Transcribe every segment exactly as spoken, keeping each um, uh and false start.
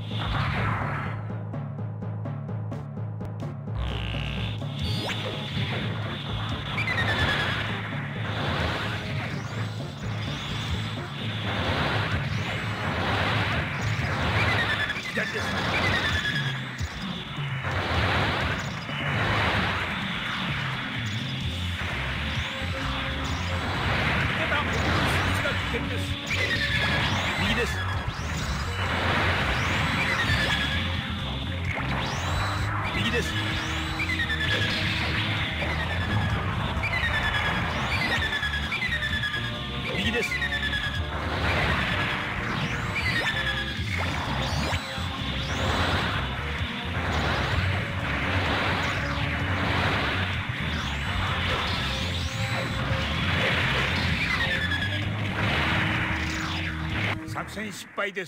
左です。右です。右です。右です。作戦失敗です。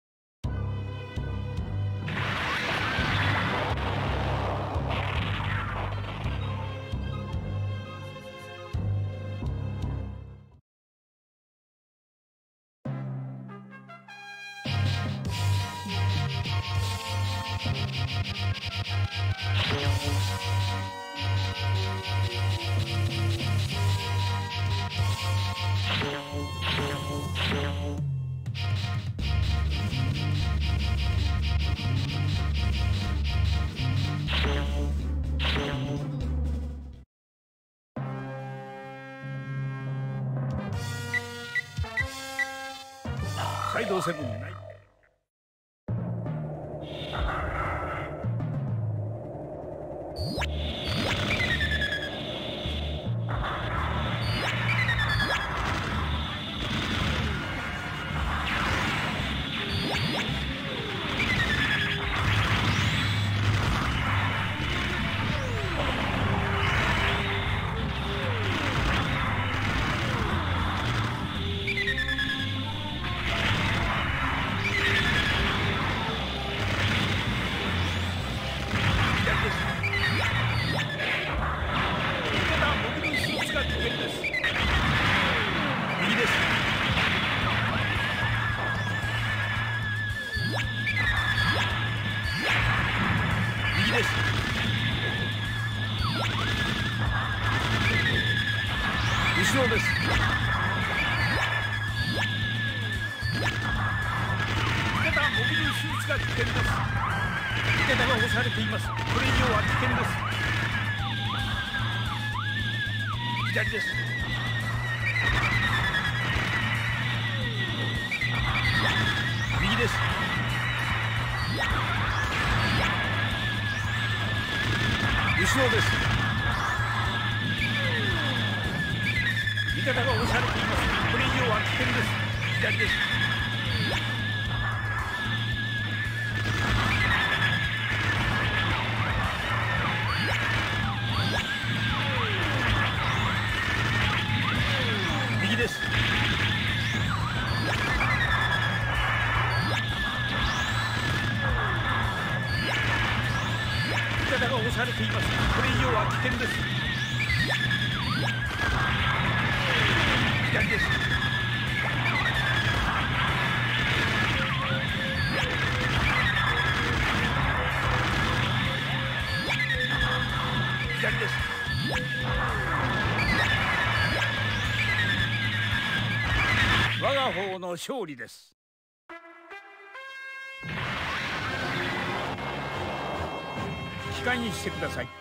カイドウセブンない。後ろです。池田モビルスーツが危険です。池田が押されています。これ以上は危険です。左です。右です。後ろです。味方が押されています。これ以上は危険です。左です。右です。味方が押されています。これ以上は危険です。左です。左です。我が方の勝利です。機械にしてください。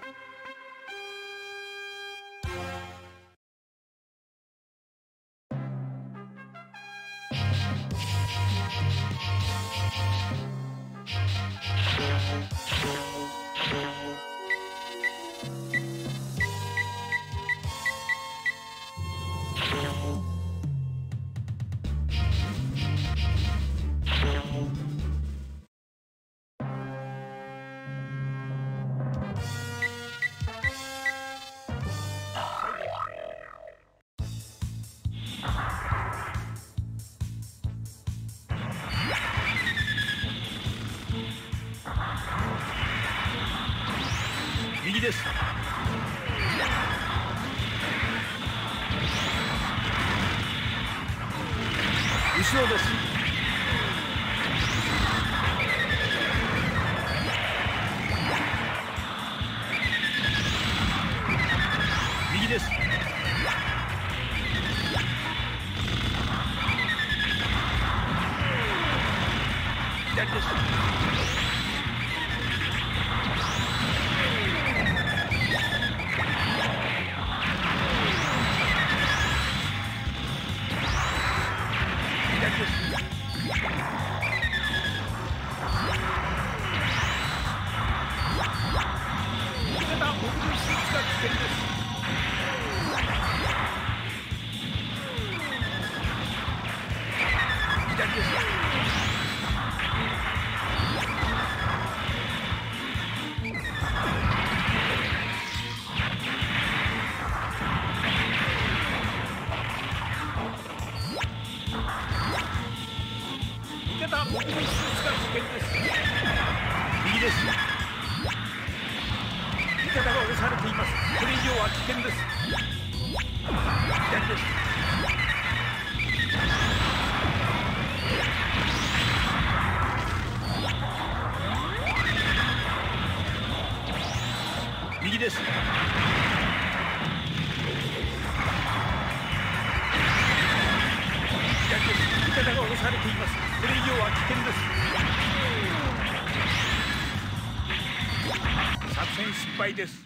右です。後ろです。 左です。左です。味方モビルスーツが危険です。左です。味方モビルスーツが危険です。右です。味方が押されています。これ以上は危険です。左です。右です。左です。味方が押されています。これ以上は危険です。作戦失敗です。